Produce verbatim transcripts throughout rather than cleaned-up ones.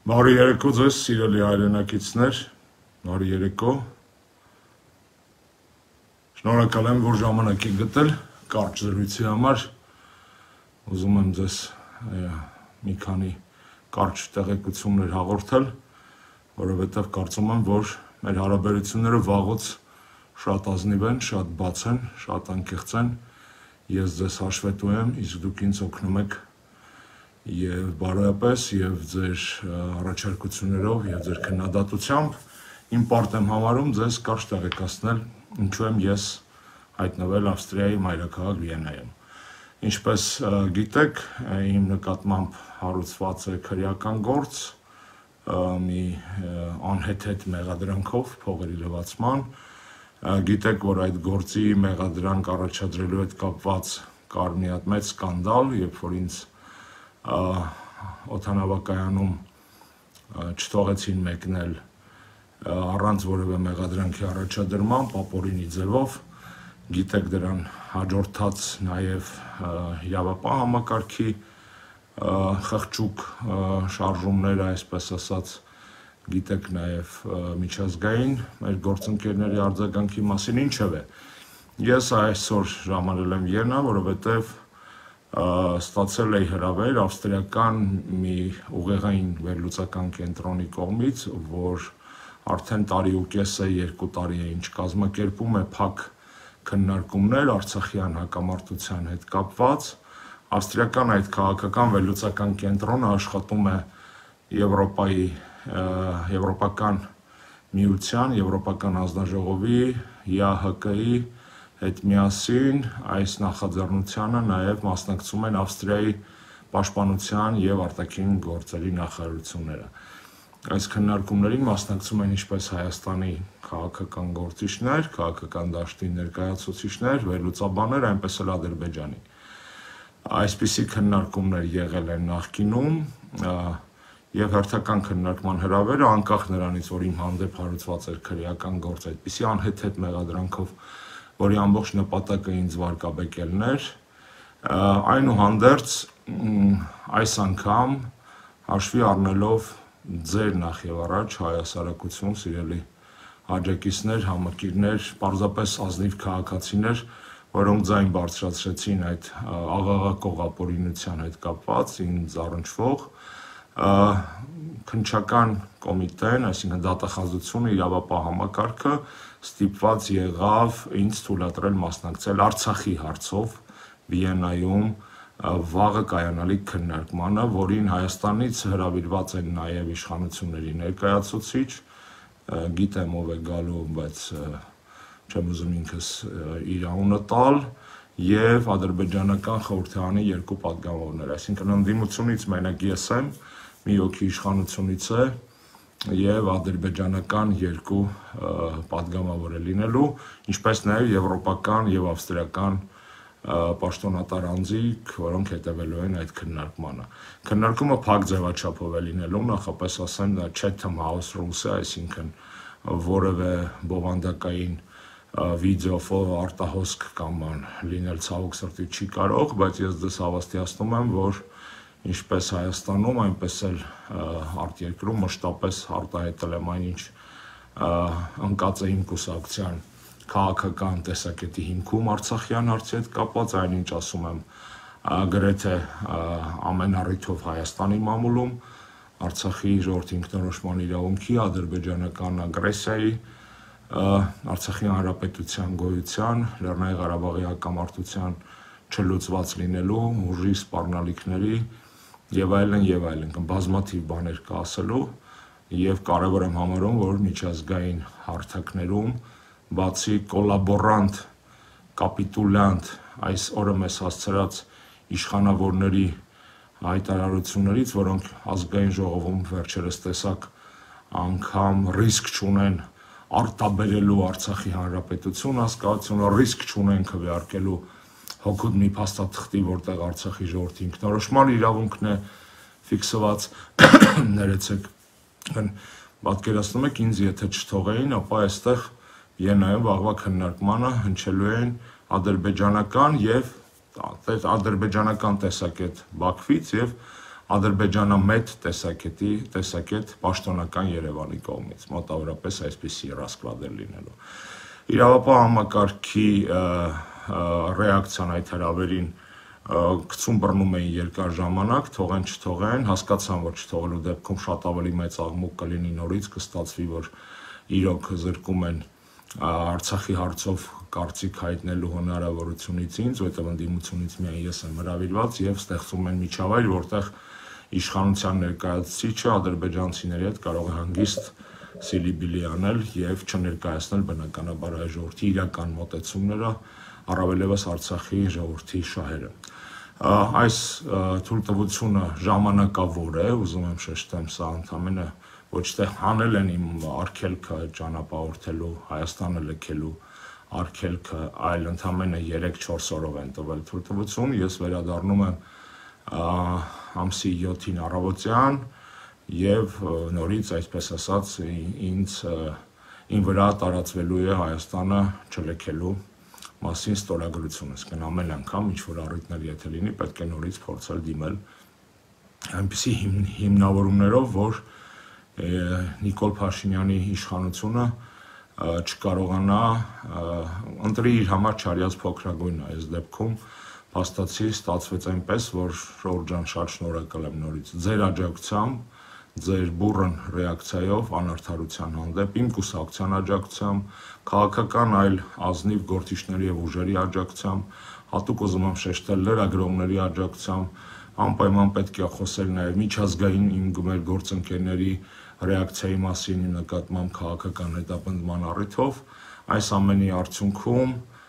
Բարի երեկո ձեզ, սիրելի հայրենակիցներ, բարի երեկո։ Շնորհակալ եմ, որ ժամանակ եք գտել կարճ զրույցի համար։ Ուզում եմ ձեզ մի քանի կարճ տեղեկություններ հաղորդել, որովհետև կարծում եմ, որ մեր հարաբերությունները վաղուց շատ ազնիվ են, շատ բաց են, շատ անկեղծ են։ Ես ձեզ հաշվետու եմ, իսկ դուք ինձ օգնում եք եւ բարոյապես եւ ձեր առաջարկություններով եւ ձեր քննադատությամբ իմ պարտ եմ համարում ձեզ կարճ տեղեկացնել ինչու եմ ես հայտնվել Ավստրիայի մայրաքաղաք Վիեննայում։ Ինչպես գիտեք, իմ նկատմամբ հարուցված է քրեական գործ մի անհեթեթ մեղադրանքով փողերի լվացման։ Գիտեք, որ այդ գործի մեղադրանք առաջադրելու հետ կապված կար մի հատ մեծ սկանդալ, երբ որ ինձ օդանավակայանում չթողեցին մեկնել առանց որևէ մեղադրանքի առաջադրման, ապօրինի ձևով։ Գիտեք, դրան հաջորդած նաև իրավապահ համակարգի խղճուկ շարժումները, այսպես ասած, գիտեք նաև միջազգային մեր գործընկերների արձագանքի մասին, ինչևէ։ Ես այսօր ժամանել եմ Վիեննա, որովհետև ստացել էի հրավեր ավստրիական մի ուղեղային վերլուծական կենտրոնի կողմից, որ արդեն տարի ու կես է, երկու տարի է ինչ կազմակերպում է փակ քննարկումներ Արցախյան հակամարտության հետ կապված։ Ավստրիական այդ քաղաքական վերլուծական կենտրոնը աշխատում է Եվրոպայի, Եվրոպական միության, Եվրոպական հանձնաժողովի, ԵԱՀԿ-ի հետ միասին այս նախաձեռնությանը նաև մասնակցում են Ավստրիայի պաշտպանության եւ արտաքին գործերի նախարարությունները։ Այս քննարկումներին մասնակցում են ինչպես Հայաստանի քաղաքական գործիչներ, քաղաքական դաշտի ներկայացուցիչներ, վերլուծաբաններ, այնպես էլ Ադրբեջանի։ Այսպիսի քննարկումներ եղել են նախկինում եւ հերթական քննարկման հրավերը անկախ նրանից, որ իմ հանդեպ հարուցված էր քրեական գործ այդպիսի անհեթեթ մեղադրանքով, որի ամբողջ նպատակը ինձ վարկաբեկելն էր, այնուհանդերձ այս անգամ հաշվի առնելով ձեր նախ եւ առաջ հայասարակություն, սիրելի աջակիցներ, համակիրներ, պարզապես ազնիվ քաղաքացիներ, որոնք ձայն բարձրացրեցին այդ աղաղակող ապօրինության հետ կապված ինձ առնչվող քննչական կոմիտեն, այսինքն դատախազությունը, իրավապահ համակարգը ստիպված եղավ ինձ թույլատրել մասնակցել Արցախի հարցով Վիեննայում վաղը կայանալիք քննարկմանը, որին Հայաստանից հրավիրված են նաև իշխանությունների ներկայացուցիչ, գիտեմ ով է գալու, բայց չեմ ուզում ինքս իր անունը տալ, եւ ադրբեջանական խորհրդարանի երկու պատգամավորներ, այսինքն ընդդիմությունից մենակ ես եմ, մի հոգի իշխանությունից է եւ ադրբեջանական երկու պատգամավոր է լինելու, ինչպես նաեւ եվրոպական եւ ավստրիական պաշտոնատար անձիկ, որոնք հետևելու են այդ քննարկմանը։ Քննարկումը փակ ձևաչափով է լինելու, նախապես ասեմ, դա Chatham House Rules է, այսինքն որևէ բովանդակային վիդեոֆով արտահոսք կամ բան լինել ցավոք սրտի չի կարող, բայց ես դες հավաստիացնում եմ, որ ինչպես Հայաստանում, այնպես էլ արտերկրում մշտապես արտահայտել եմ այնինչ ընկած է իմ կուսակցության քաղաքական տեսակետի հիմքում Արցախյան հարցի հետ կապված, այնինչ ասում եմ գրեթե ամեն առիթով Հայաստանի մամուլում, Արցախի ժողովրդի ինքնորոշման իրավունքի, ադրբեջանական ագրեսիայի, Արցախի հանրապետության գոյության, Լեռնային Ղարաբաղի հակամարտության չլուծված լինելու, ուժի սպառնալիքների եւ այլն եւ այլն, բազմաթիվ բաներ կա ասելու եւ կարեւոր եմ համարում, որ միջազգային հարթակներում բացի կոլաբորանտ, կապիտուլյանտ այս օրը մեզ հասցրած իշխանավորների հայտարարություններից, որոնք ազգային ժողովում վերջերս տեսակ անգամ ռիսկ չունեն արտաբերելու Արցախի հանրապետություն հասկացությունը, ռիսկ չունեն քվեարկելու հոգուտ մի փաստաթղթի, որտեղ Արցախի ժողովրդի ինքնորոշման իրավունքն է ֆիքսված, ներեցեք, պատկերացնում եք ինձ եթե չթողեին, ապա այստեղ Վիեննայում վաղվա քննարկմանը հնչելու են ադրբեջանական եւ ադրբեջանական տեսակետ Բաքվից եւ ադրբեջանամետ տեսակետի տեսակետ պաշտոնական Երևանի կողմից, մոտավորապես այսպիսի ռասկլադ էր լինելու։ Իրավապահ համակարգի ռեակցիան այդ հրավերին գցում բռնում էին երկար ժամանակ, թողեն չթողեն, հասկացան, որ չթողելու դեպքում շատ ավելի մեծ աղմուկ կլինի նորից, կստացվի, որ իրոք զրկում են Արցախի հարցով կարծիք հայտնելու հնարավորությունից ինձ, որտեղ ընդդիմությունից միայն ես եմ հրավիրված եւ ստեղծում են միջավայր, որտեղ իշխանության ներկայացուցիչը ադրբեջանցիների հետ կարող է հանգիստ սիլիբիլի անել եւ չներկայացնել բնականաբար այ ժողովրդի իրական մոտեցումները, առավելևս Արցախի ժողովրդի շահերը։ Այս թույլտվությունը ժամանակավոր է, ուզում եմ շեշտեմ, սա ընդամենը ոչ թե հանել են իմ արգելքը ճանապարհորդելու, Հայաստանը լքելու արգելքը, այլ ընդամենը երեք-չորս օրով են տվել թույլտվություն, ես վերադառնում եմ ամսի յոթին առավոտյան եւ նորից, այսպես ասած, ինձ ին վրա տարածվելու է Հայաստանը չլքելու մասին ստորագրությունը, իսկ ամեն անգամ ինչ որ առիթներ եթե լինի, պետք է նորից փորձել դիմել այնպիսի հիմնավորումներով, որ Նիկոլ Փաշինյանի իշխանությունը չկարողանա ընտրի իր համար չարյած փոքրագույնը, այս դեպքում փաստացի ստացվեց այնպես, որ Շորժ ջան, շատ շնորհակալ եմ նորից ձեր աջակցությամբ, ձեր բուրըն ռեակցիայով անարդարության հանդեպ, իմ կուսակցության աջակցությամբ, քաղաքական այլ ազնիվ գործիչների եւ ուժերի աջակցությամբ, հատուկ ուզում եմ շեշտել լրագրողների աջակցությամբ, անպայման պետք է խոսել նաեւ միջազգային իմ մեր գործընկերների ռեակցիայի մասին նկատմամբ քաղաքական հետապնդման առիթով, այս ամենի արդյունքում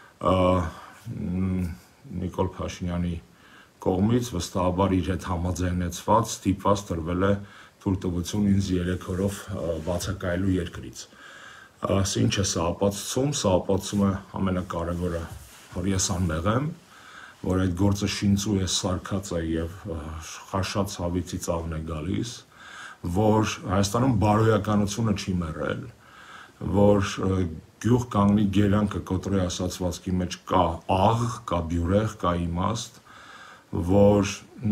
Նիկոլ Փաշինյանի կողմից վստահաբար իր հետ համաձայնեցված ստիպված տրվել է թույլտվություն ինձ երեք օրով բացակայելու երկրից։ Ինչ է սա ապացուցում, սա ապացուցում է ամենակարևորը, որ ես անմեղ եմ, որ այդ գործը շինծու է սարքած է եւ խաշած հավիցի ծավն է գալիս, որ Հայաստանում բարոյականությունը չի մեռել, որ գյուղ կանգնի գերանքը կոտրի ասացվածքի մեջ կա աղ, կա բյուրեղ, կա իմաստ, որ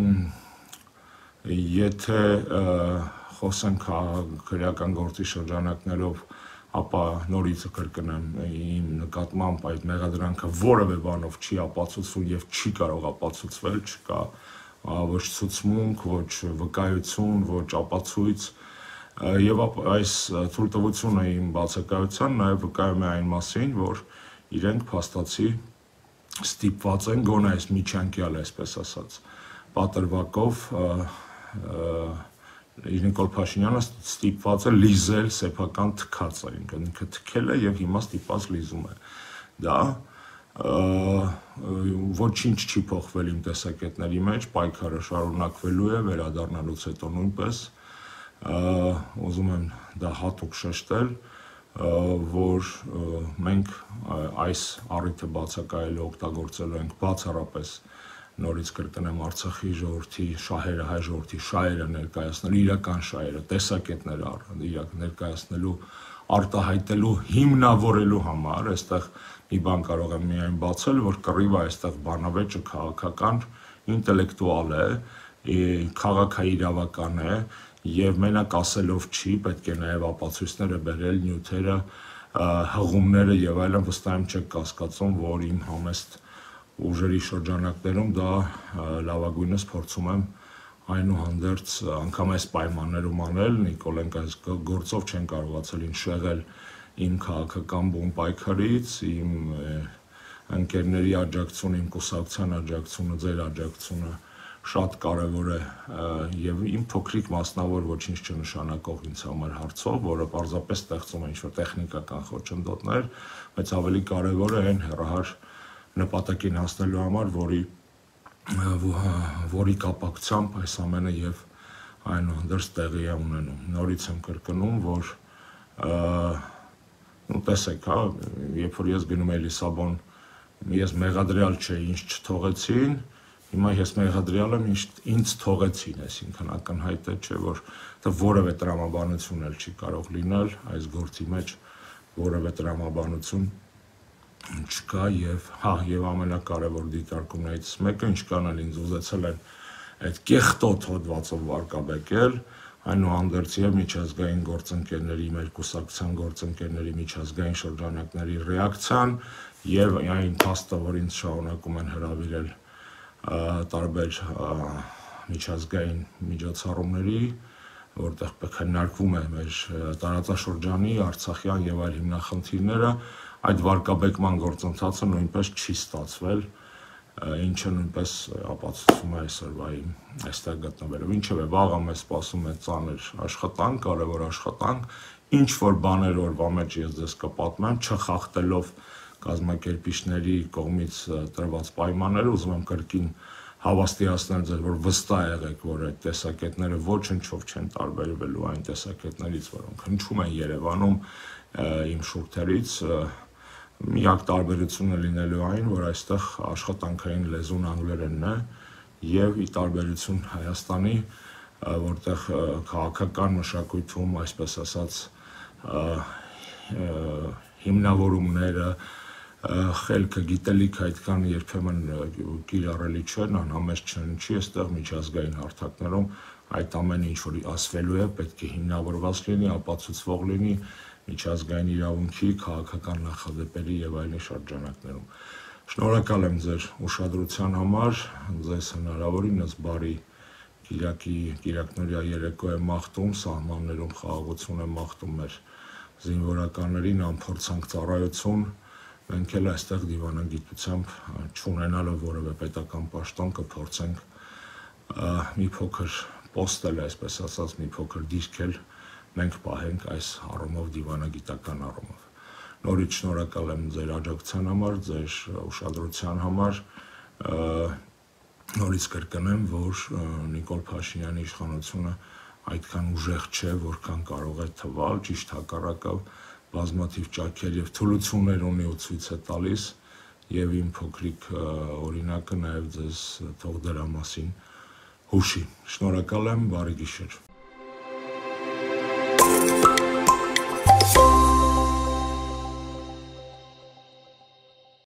եթե խոսենք քրեական գործի շրջանակներով, ապա նորից կրկնեմ իմ նկատմամբ այդ մեղադրանքը որևէ բանով չի ապացուցվում եւ չի կարող ապացուցվել, չկա ոչ ցուցմունք, ոչ վկայություն, ոչ ապացույց եւ այս թույլտվությունը իմ բացակայության նաեւ վկայում է այն մասին, որ իրենք փաստացի ստիպված են գոնե այս միջանկյալ, այսպես ասած, պատրվակով Նիկոլ Փաշինյանը ստիպված է լիզել սեփական թքածը, ինքը թքել է եւ հիմա ստիպված լիզում է դա ոչինչ չի փոխվել իմ տեսակետների մեջ, պայքարը շարունակվելու է, վերադառնալուց հետո նույնպես ուզում եմ դա հատուկ շեշտել, որ մենք այս առիթը բացակայելու օգտագործելու ենք բացառապես նորից կրկնեմ Արցախի ժողովրդի շահերը, հայ ժողովրդի շահերը ներկայացնելու, իրական շահերը, տեսակետները ներկայացնելու, արտահայտելու, հիմնավորելու համար, այստեղ մի բան կարող եմ միայն բացել, որ կռիվը այստեղ բանավեճը քաղաքական, ինտելեկտուալ է, քաղաքաիրավական է եւ մենակ ասելով չի, պետք է նաեւ ապացույցները բերել, նյութերը, հղումները եւ այլն, վստահ եմ չեք կասկածում, որ իմ համեստ ուժերի շրջանակներում դա լավագույնս փորձում եմ այնուհանդերձ անգամ այս պայմաններում անել, Նիկոլենք այս գործով չեն կարողացել ինձ շեղել իմ քաղաքական բուն պայքարից, իմ ընկերների աջակցությունը, իմ կուսակցության աջակցությունը, ձեր աջակցությունը շատ կարևոր է եւ իմ փոքրիկ մասնավոր ոչինչ չնշանակող ինձ համար հարցով, որը պարզապես ստեղծում է ինչ-որ տեխնիկական խոչընդոտներ, բայց ավելի կարևոր է այն հեռահար նպատակին հասնելու համար, որի որի կապակցությամբ այս ամենը եւ այնուհանդերձ տեղի է ունենում։ Նորից եմ կրկնում, որ ու տեսեք, հա, երբ որ ես գնում եմ Լիսաբոն, ես մեղադրյալ չէի, ինձ չթողեցին, հիմա ես մեղադրյալ եմ, ինձ թողեցին, այսինքն ակնհայտ է, չէ, որ դա որևէ տրամաբանություն էլ չի կարող լինել այս գործի մեջ, որևէ տրամաբանություն չկա եւ հա եւ ամենակարևոր դիտարկումներից մեկը ինչքան էլ ինձ ուզեցել են այդ կեղտոտ հոդվածով վարկաբեկել, այնուհանդերձ եւ միջազգային գործընկերների, մեր կուսակցության գործընկերների միջազգային շրջանակների ռեակցիան եւ այն փաստը, որ ինձ շարունակում են հրավիրել տարբեր միջազգային միջոցառումների, որտեղ քննարկվում է մեր տարածաշրջանի, Արցախյան եւ այլ հիմնախնդիրները, այդ վարկաբեկման գործընթացը նույնպես չի ստացվել, ինչը նույնպես ապացուցում է այսօրվա իմ այստեղ գտնվելը։ Ինչևէ, վաղը մեզ սպասում է ծանր աշխատանք, կարևոր աշխատանք, ինչ որ բաներ օրվա մեջ ես ձեզ կպատմեմ, չխախտելով կազմակերպիչների կողմից տրված պայմանները, ուզում եմ կրկին հավաստիացնել ձեզ, որ վստահ եղեք, որ այդ տեսակետները ոչնչով չեն տարբերվելու այն տեսակետներից, որոնք հնչում են Երևանում իմ շուրթերից, միակ տարբերությունը լինելու այն, որ այստեղ աշխատանքային լեզուն անգլերենն է եւ ի տարբերություն Հայաստանի, որտեղ քաղաքական մշակույթում, այսպես ասած, հիմնավորումները, խելքը, գիտելիքը այդքան երբեմն կիրառելի չեն, անհամեստ չնչի, այստեղ միջազգային հարթակներում այդ ամենը ինչ որ ասվելու է, պետք է հիմնավորված լինի, ապացուցվող լինի միջազգային իրավունքի, քաղաքական նախադեպերի եւ այլն շրջանակներում։ Շնորհակալ եմ ձեր ուշադրության համար, ձեզ հնարավորինս բարի Կիրակի Կիրակնորյա երեկո է մաղթում, սահմաններում խաղաղություն է մաղթում մեր զինվորականներին, անփորձանք ծառայություն, մենք էլ այստեղ դիվանագիտությամբ չունենալով որևէ պետական պաշտոն կփորձենք մի փոքր պոստել, այսպես ասած, մի փոքր դիրքել մենք պահենք այս առումով դիվանագիտական առումով։ Նորից շնորհակալ եմ ձեր աջակցության համար, ձեր ուշադրության համար, նորից կրկնեմ, որ Նիկոլ Փաշինյանի իշխանությունը այդքան ուժեղ չէ, որքան կարող է թվալ, ճիշտ հակառակը, բազմաթիվ ճաքեր եւ թուլություններ ունի ու ցույց է տալիս, եւ իմ փոքրիկ օրինակը նաեւ ձեզ թող դրա մասին հուշի։ Շնորհակալ եմ, բարի գիշեր։